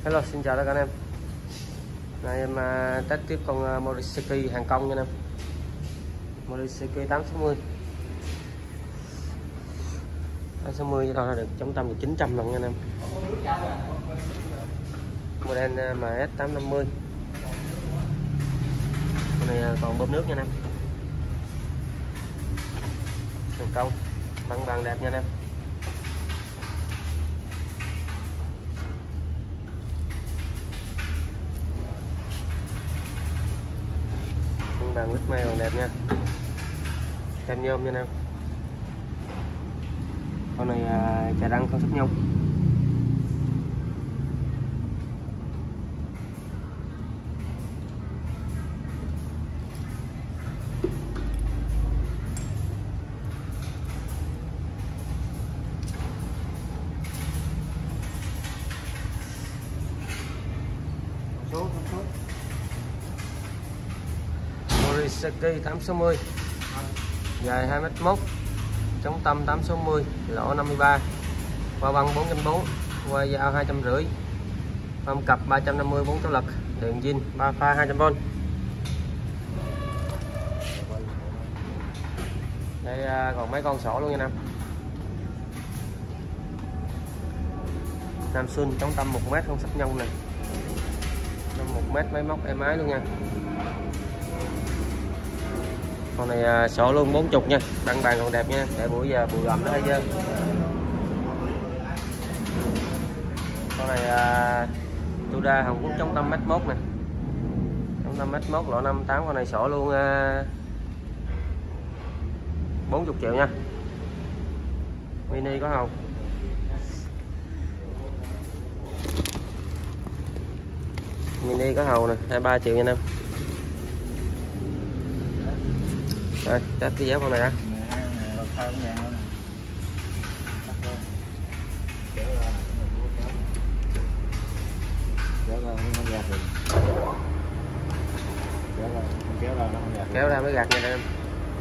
Hello, xin chào tất cả anh em. Nay em test tiếp con Morisaki hàng công nha anh em. Morisaki 860. 860 đo ra được chống tâm được 900 lần nha anh em. Model MS850. Con này còn bơm nước nha anh em. Hàng công, bằng vàng đẹp nha anh em. Vàng lít me còn đẹp nha, tem nhôm nha anh em. Con này chà răng không sắt nhông. Số Morisaki 860, dài 2m1, chống tâm 860, lỗ 53, hoa băng 440, hoa dao 250, phơm cặp 350, 4 tổ lực, điện zin 3 pha 200V. Đây còn mấy con sổ luôn nha anh em. Samsung chống tâm 1m không sắt nhông này, 1m máy móc êm ái luôn nha. Con này sổ luôn 40 nha, đăng bàn còn đẹp nha, để buổi giờ bụi rậm nó hay chưa. Con này Tuda Hàn Quốc chống tâm M1 nè, chống tâm M1 lỗ 58. Con này sổ luôn 40 triệu nha, mini có hồng. Mini có hầu nè, 23 triệu nha anh em. Rồi, test cái dấu con này đã. Kéo ra mới gạt nha anh em.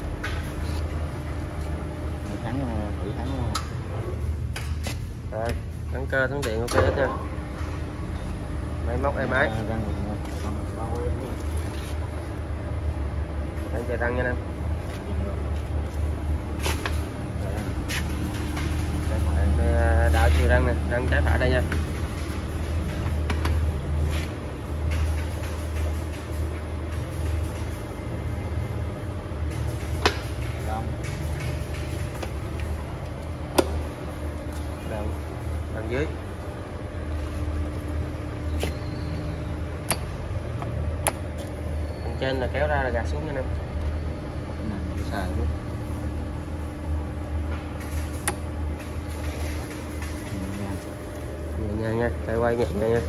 Rồi, thắng cơ, thắng điện ok hết nha. Máy móc êm ái. Đang chạy răng nha anh em. Đạo chiều răng nè, răng trái phải đây nha. Đằng dưới. Đằng trên là kéo ra là gạt xuống nha anh em. Xài luôn. Nhẹ nha, tay quay nhẹ nha.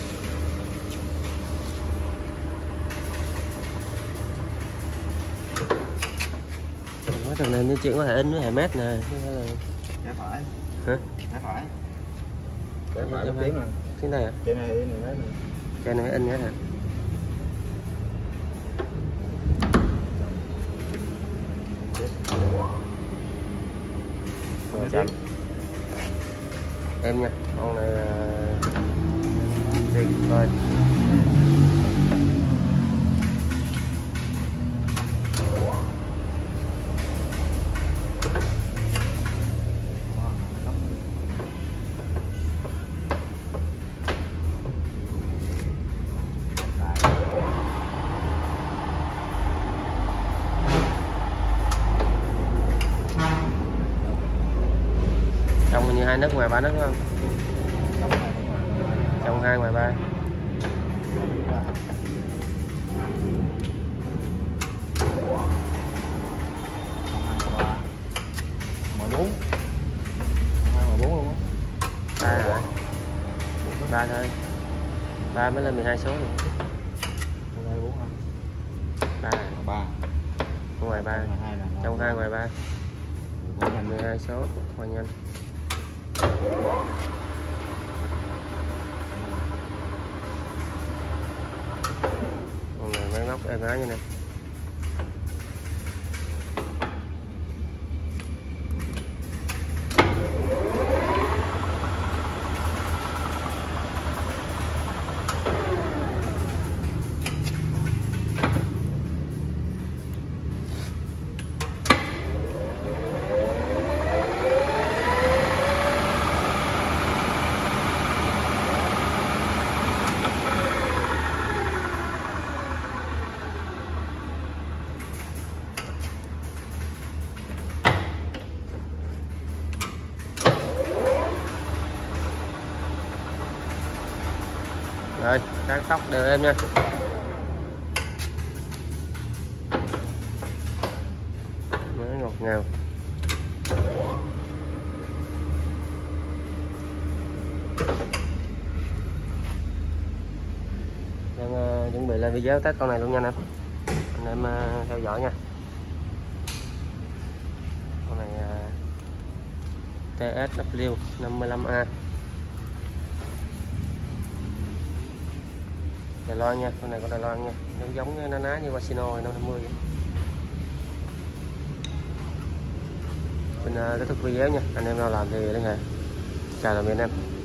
Quá thằng này như chuyện có thể in với 2 mét nè. Trái phải. Hả? Trái phải. Trái phải tiếng rồi. Tiếng này à? Trên này in này. Trên này in hết hả? Em nha, con này tuyệt vời. Trong như 2 nấc ngoài 3 nấc đúng không? Trong 2 ngoài 3. Bốn. 4 luôn á. 3 hả? 3 thôi. 3 mới lên 12 số rồi. 4 không? 3. 3. Ngoài 3. Trong 2 ngoài 3. 12 số, qua nhanh. Con này máy móc êm ái như này. Rồi cán tóc đều em nha. Nó ngọt ngào. Đang chuẩn bị lên video test con này luôn nha anh em theo dõi nha. Con này TSW 55A Đài Loan nha, con này con Đài Loan nha, nó giống na ná như Casino 550 vậy. Mình kết thúc video nha, anh em nào làm thì liên hệ. Chào tạm biệt anh em.